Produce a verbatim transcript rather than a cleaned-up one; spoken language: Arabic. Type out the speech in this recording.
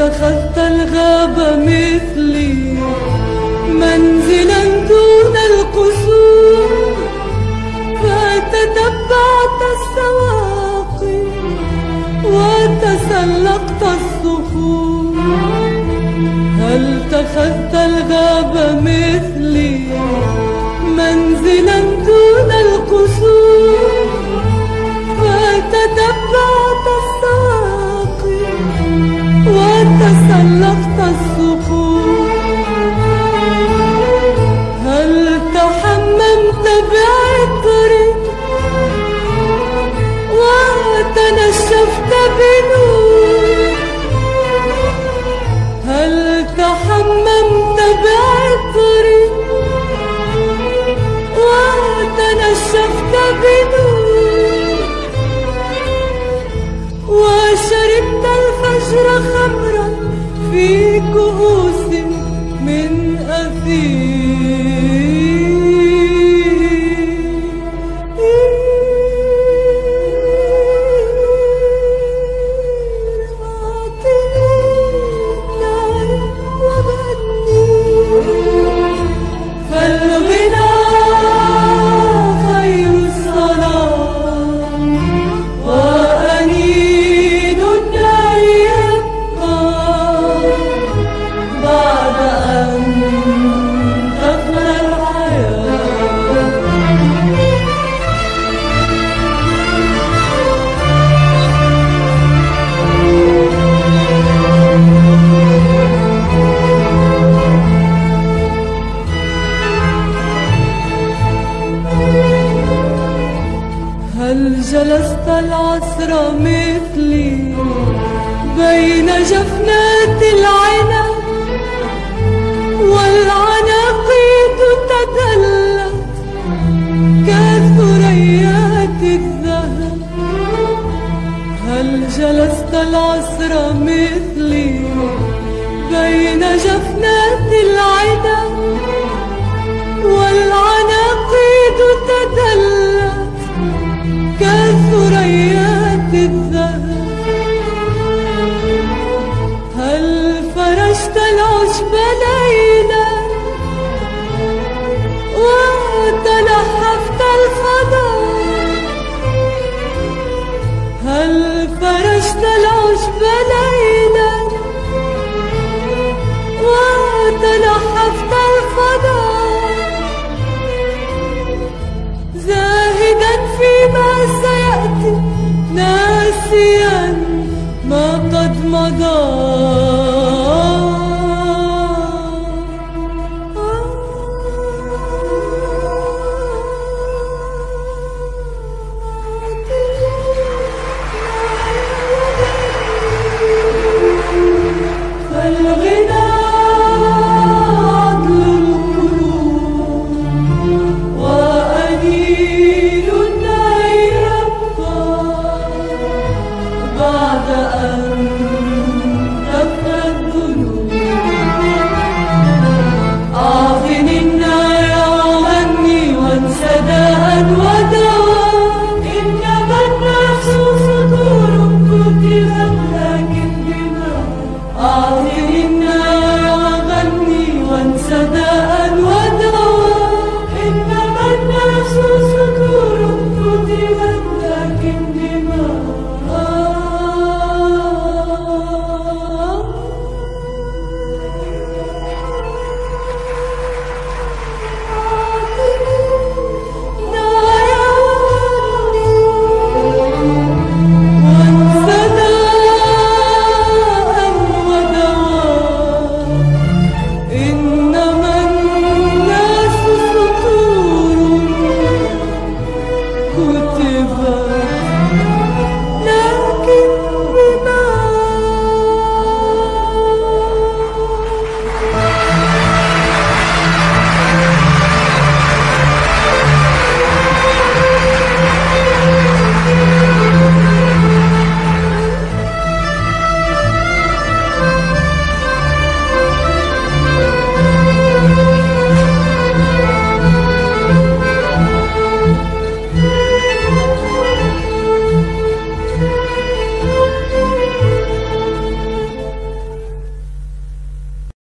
اتخذت الغابة مثلي منزلا دون القصور، فتتبعت السواقي وتسلقت الصخور. هل اتخذت الغابة مثلي منزلا دون القصور، فتتبعت السواقي وتسلقت الصخور. هل تحممت بعطري وتنشفت بنور، هل تحممت بعطري وتنشفت بنور، وشربت الفجر خمرا في كؤوس من أثير. هل جلست العصر مثلي بين جفنات العنب، والعناقيد تدلت كثريات الذهب. هل جلست العصر مثلي بين جفنات العنب، والعناقيد تدلت كثريات الذهب. هل فرشت العشب ليلا وتلحفت الفضاء، هل فرشت العشب ليلا وتلحفت الفضاء، زاهدا فيما سيأتي ناسيا ما قد مضى.